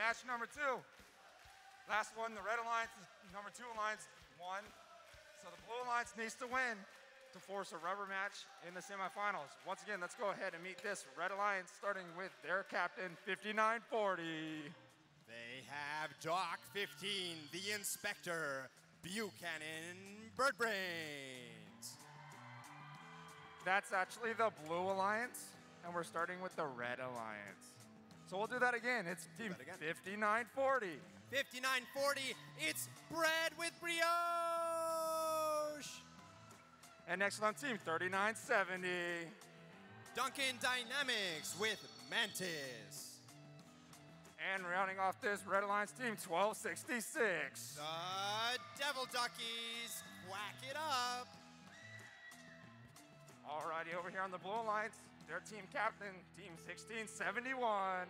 match number 2. Last one, the Red Alliance, number 2 Alliance won. So the Blue Alliance needs to win to force a rubber match in the semifinals. Once again, let's go ahead and meet this Red Alliance, starting with their captain, 5940. They have Doc 15, the Inspector, Buchanan Birdbrains. That's actually the Blue Alliance, and we're starting with the Red Alliance. So we'll do that again. It's team 5940. 5940, it's Bread with Brioche. And next on team 3970. Duncan Dynamics with Mantis. And rounding off this Red Alliance team, 1266. The Devil Duckies, whack it up. Alrighty, over here on the Blue Alliance, their team captain, team 1671.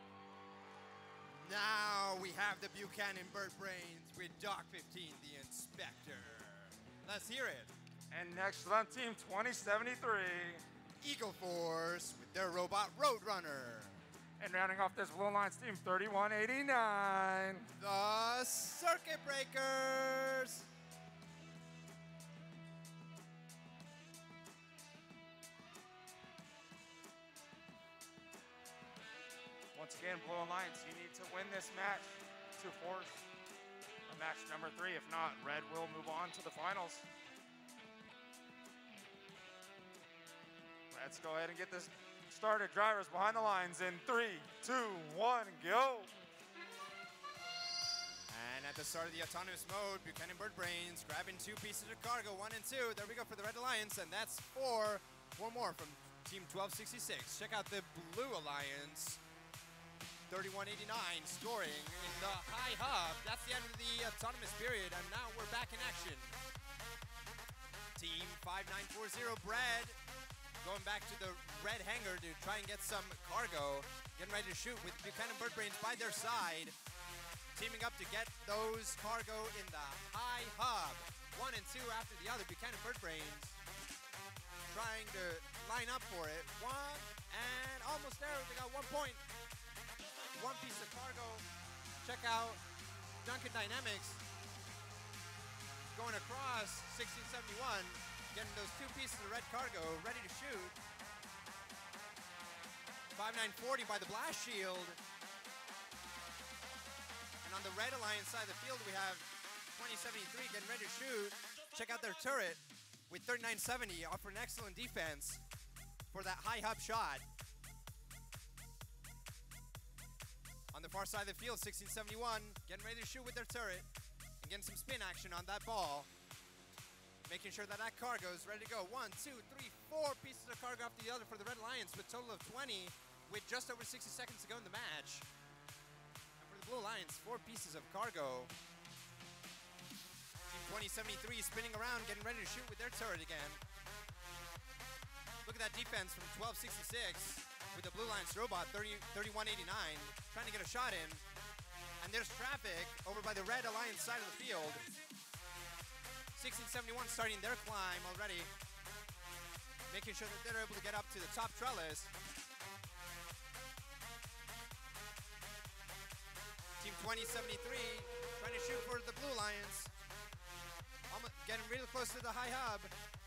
Now we have the Buchanan Birdbrains with Doc 15, the Inspector. Let's hear it. And next on team 2073. Eagle Force with their robot Roadrunner. And rounding off this Blue Alliance team, 3189. The Circuit Breakers. Once again, Blue Alliance, you need to win this match to force a match number 3. If not, Red will move on to the finals. Let's go ahead and get this started. Drivers behind the lines in 3, 2, 1, go. And at the start of the autonomous mode, Buchanan Birdbrains grabbing 2 pieces of cargo, 1 and 2. There we go for the Red Alliance, and that's 4 more from Team 1266. Check out the Blue Alliance, 3189, scoring in the high hub. That's the end of the autonomous period, and now we're back in action. Team 5940, Bread, going back to the red hangar to try and get some cargo, getting ready to shoot with Buchanan Birdbrains by their side, teaming up to get those cargo in the high hub. 1 and 2 after the other. Buchanan Birdbrains trying to line up for it. 1 and almost there. They got 1 point. 1 piece of cargo. Check out Duncan Dynamics going across 1671. Getting those 2 pieces of red cargo ready to shoot. 5940 by the blast shield. And on the Red Alliance side of the field, we have 2073 getting ready to shoot. Check out their turret with 3970 offering excellent defense for that high hub shot. On the far side of the field, 1671 getting ready to shoot with their turret and getting some spin action on that ball. Making sure that that cargo is ready to go. 1, 2, 3, 4 pieces of cargo after the other for the Red Alliance with a total of 20 with just over 60 seconds to go in the match. And for the Blue Alliance, 4 pieces of cargo. Team 2073 spinning around, getting ready to shoot with their turret again. Look at that defense from 1266 with the Blue Alliance robot, 3189, trying to get a shot in. And there's traffic over by the Red Alliance side of the field. 1671 starting their climb already, making sure that they're able to get up to the top trellis. Team 2073 trying to shoot for the Blue Alliance. Almost getting really close to the high hub.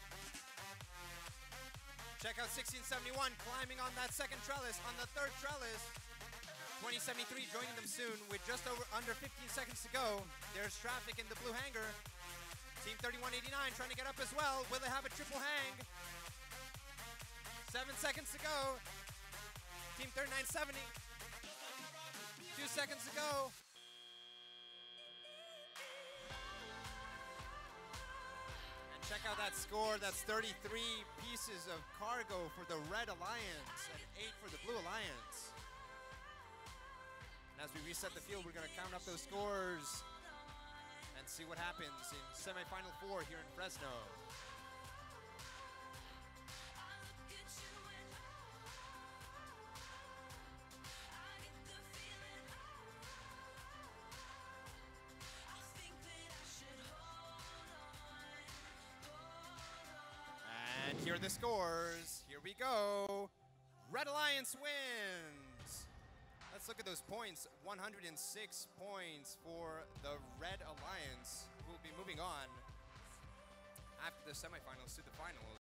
Check out 1671 climbing on that second trellis, on the third trellis. 2073 joining them soon with just under 15 seconds to go. There's traffic in the blue hangar. Team 3189 trying to get up as well. Will they have a triple hang? 7 seconds to go. Team 3970. 2 seconds to go. And check out that score. That's 33 pieces of cargo for the Red Alliance and 8 for the Blue Alliance. And as we reset the field, we're going to count up those scores and see what happens in semifinal 4 here in Fresno. And here are the scores. Here we go. Red Alliance wins. let's look at those points. 106 points for the Red Alliance, who will be moving on after the semifinals to the finals.